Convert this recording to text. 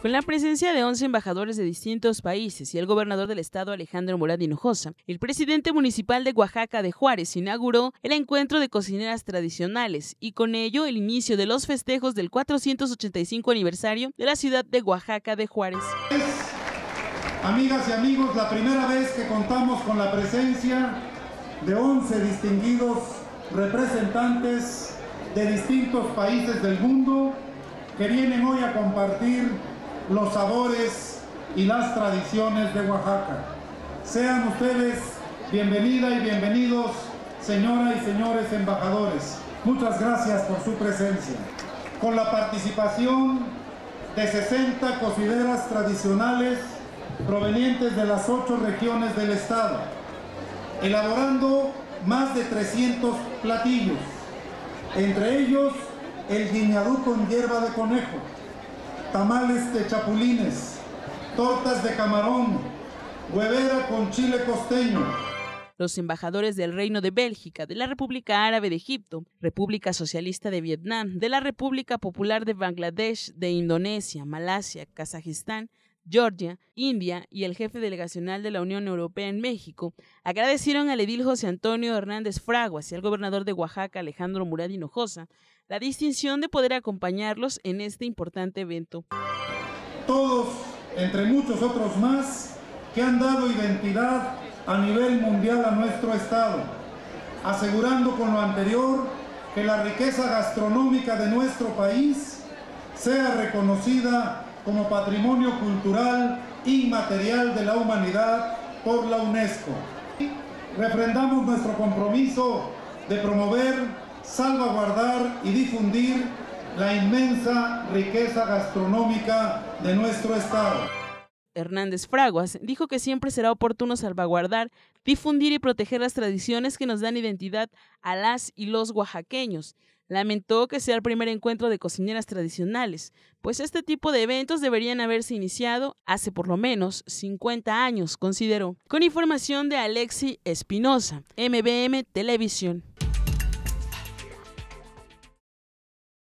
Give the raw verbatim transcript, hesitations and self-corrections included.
Con la presencia de once embajadores de distintos países y el gobernador del estado Alejandro Murat Hinojosa, el presidente municipal de Oaxaca de Juárez inauguró el encuentro de cocineras tradicionales y con ello el inicio de los festejos del cuatrocientos ochenta y cinco aniversario de la ciudad de Oaxaca de Juárez. Amigas y amigos, la primera vez que contamos con la presencia de once distinguidos representantes de distintos países del mundo que vienen hoy a compartir los sabores y las tradiciones de Oaxaca. Sean ustedes bienvenidas y bienvenidos, señoras y señores embajadores. Muchas gracias por su presencia. Con la participación de sesenta cocineras tradicionales provenientes de las ocho regiones del estado, elaborando más de trescientos platillos, entre ellos el guiñadú con hierba de conejo, tamales de chapulines, tortas de camarón, huevera con chile costeño. Los embajadores del Reino de Bélgica, de la República Árabe de Egipto, República Socialista de Vietnam, de la República Popular de Bangladesh, de Indonesia, Malasia, Kazajistán, Georgia, India y el jefe delegacional de la Unión Europea en México agradecieron al edil José Antonio Hernández Fraguas y al gobernador de Oaxaca, Alejandro Murat Hinojosa, la distinción de poder acompañarlos en este importante evento. Todos, entre muchos otros más, que han dado identidad a nivel mundial a nuestro estado, asegurando con lo anterior que la riqueza gastronómica de nuestro país sea reconocida como patrimonio cultural inmaterial de la humanidad por la UNESCO. Refrendamos nuestro compromiso de promover, salvaguardar y difundir la inmensa riqueza gastronómica de nuestro estado. Hernández Fraguas dijo que siempre será oportuno salvaguardar, difundir y proteger las tradiciones que nos dan identidad a las y los oaxaqueños. Lamentó que sea el primer encuentro de cocineras tradicionales, pues este tipo de eventos deberían haberse iniciado hace por lo menos cincuenta años, consideró. Con información de Alexi Espinosa, M B M Televisión.